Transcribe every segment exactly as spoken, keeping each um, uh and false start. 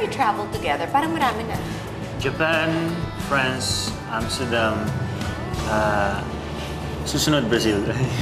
you traveled together? Parang marami na. Japan, France, Amsterdam, uh, susunod Brazil.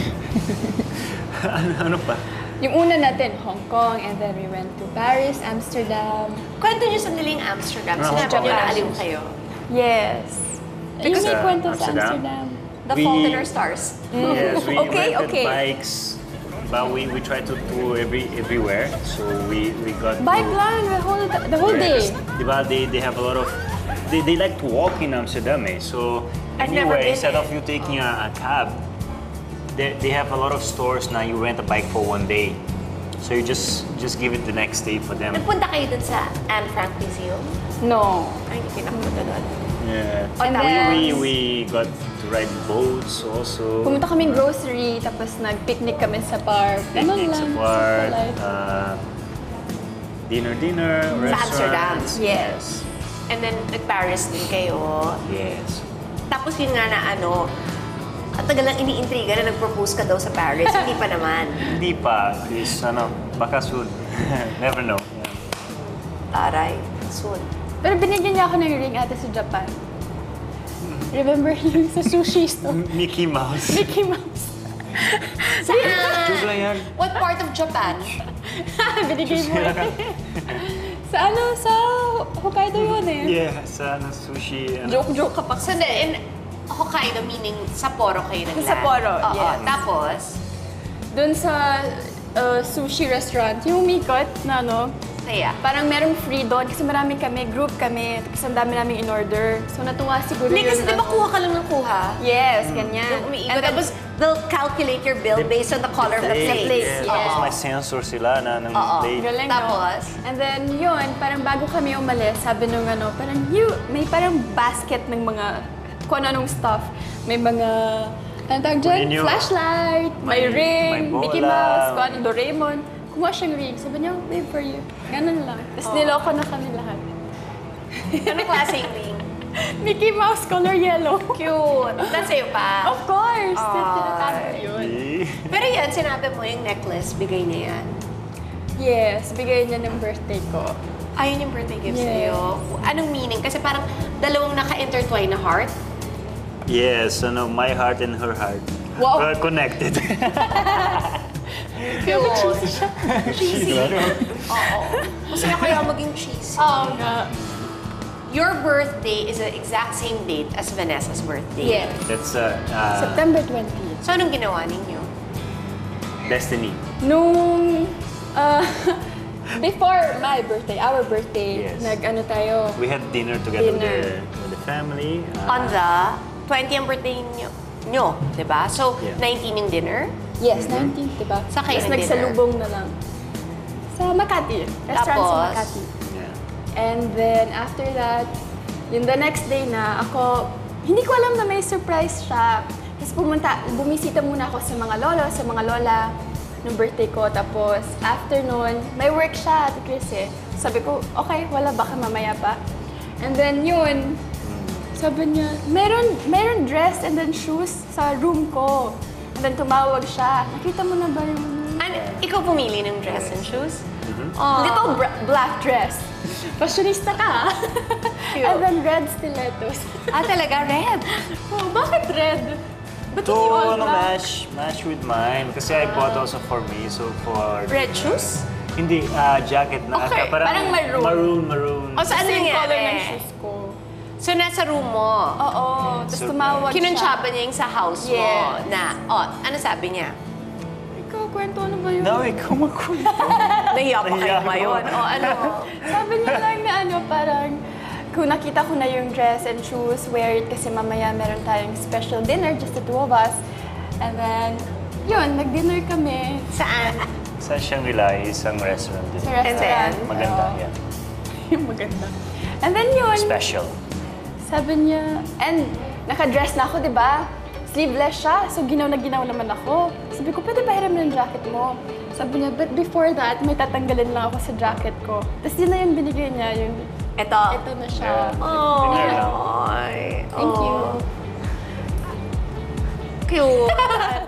ano, ano pa? Yung una natin, Hong Kong, and then we went to Paris, Amsterdam. Kwento niyo sandali yung Amsterdam. Ah, Sinabi Hong niyo Kong. na aliw kayo. Yes. Yung Sa may kwento sa Amsterdam? Amsterdam. The We- Fault in Our Stars. Yes, we Okay, rented okay. bikes, but we, we try to tour every everywhere. So we, we got Bike to, lang, the whole, the whole Yeah, day. 'cause, diba, they, they have a lot of, they, they like to walk in Amsterdam, eh. So I've never anyway, been instead there. of you taking a, a cab, they, they have a lot of stores now. You rent a bike for one day. So you just just give it the next day for them. Nagpunta kayo dun sa Anne Frank Museum? No. Ay, hindi pinapunta doon. Yeah. And we, then- we, we got to ride boats also. Pumunta kaming grocery, tapos nag-picnic kami sa park. Ganun Picnic lang. sa park, simple life. uh, dinner, dinner, Amsterdam. restaurants. Yes. And then, nag-Paris din kayo. Yes. Tapos yun nga na ano, at tagal lang iniintriga na nag-propose ka daw sa Paris. Hindi pa naman. Hindi pa. Is, ano, baka soon. Never know. Yeah. Taray, soon. Pero binigyan niya ako ng ring ate sa Japan. Remember yung sa sushi store? Mickey Mouse. Mickey Mouse. Joke lang yan. What part of Japan? Binigay mo eh. Sa ano, sa Hokkaido yun eh. Yeah, sa ano, sushi. Ano. Joke-joke ka pa. So, the, in Hokkaido, meaning Sapporo kayo nagland? Sapporo, Oo. yes. Tapos, Doon sa uh, sushi restaurant, yung umikot na ano, kaya. parang merong free doon kasi marami kami, group kami, tapos ang dami naming in-order. So natuwa siguro Hindi, kasi yun. di ba kuha ka lang ng kuha? Yes, ganyan. Yung umiikot. And then- Tapos, they'll calculate your bill based on the color of the Plate, plate. yes. yes. Tapos may sensor sila na ng Oo. plate. Galing, Tapos? no? And then yun, parang bago kami umalis, sabi nung ano, parang you, may parang basket ng mga kung ano-anong stuff. May mga, ano tawag dyan? Kunin nyo. Flashlight, may, May- ring, may bola. Mickey Mouse, kung ano, Doraemon. Kumuha siyang ring. Sabi niya, babe, for you. Ganun lang. Tapos niloko na kami lahat. Anong klaseng ring? Mickey Mouse color yellow. Cute. That's sa'yo pa. Of course! Ay. Tinatawag ko yun. Eh. Pero yan, sinabi mo yung necklace, bigay niya yan. Yes, bigay niya ng birthday ko. Ayun yung birthday gift Yes. sa'yo. Anong meaning? Kasi parang dalawang naka-intertwine na heart. Yes, ano, my heart and her heart. Wow. We're connected. Pero cheesy siya. Cheesy. Oo. Masaya kaya maging cheesy. Oo nga. Your birthday is the exact same date as Vanessa's birthday. Yes. That's uh, uh, September twentieth. So, anong ginawa ninyo? destiny. Nung, uh, before my birthday, our birthday, Yes. nag-ano tayo. We had dinner together Dinner. With, the, with the family. Uh, On the twentieth birthday nyo, nyo di ba? So, Yeah. nineteen yung dinner. Yes, nineteenth, diba? Sa kayo Tapos ng nagsalubong na lang. Sa Makati. Restaurant sa Tapos? Makati. yeah. And then, after that, yung the next day na, ako, hindi ko alam na may surprise siya. Tapos pumunta, bumisita muna ako sa mga lolo, sa mga lola, nung birthday ko. Tapos, after nun, may work siya, Ate Chris eh. Sabi ko, okay, wala, baka mamaya pa. And then yun, sabi niya, meron, meron dress and then shoes sa room ko. And then tumawag siya, nakita mo na ba yung... Ano, ikaw pumili ng dress and shoes? Oh. Little bra- black dress. Fashionista ka. Cute. And then red stilettos. Ah, talaga? Red? Oh, bakit red? Ba't To hindi all ano, black? match, match with mine. Kasi I bought also for me. So for... Red shoes? Hindi, ah, jacket na. Okay, parang, parang maroon. Maroon, maroon. O, saan Kasi yung nangyari? color ng shoes ko. So, nasa room mo. Oo. Tapos So, tumawag siya. Kinuntsaba niya yung sa house mo Yes. na, oh, ano sabi niya? Ikaw, kwento ano ba yun? No, ikaw magkwento. Nahiya pa kayo Nahiya ako. ngayon. O, ano? Sabi niya lang na ano, parang kung nakita ko na yung dress and shoes, wear it kasi mamaya meron tayong special dinner, just the two of us. And then, yun, nag-dinner kami Saan? Sa Shangri-La, isang restaurant din. sa restaurant. And then? Maganda, Oo. yeah. Yung maganda. And then yun, Special. sabi niya, and naka-dress na ako, di ba? Sleeveless siya, so ginaw na ginaw naman ako. Sabi ko, pwede ba hiram ng jacket mo? Sabi niya, but before that, may tatanggalin lang ako sa jacket ko. Tapos yun na yung binigay niya, yung Ito. ito na siya. Yeah. Oh, Dinner lang. ay. Thank you. Cute.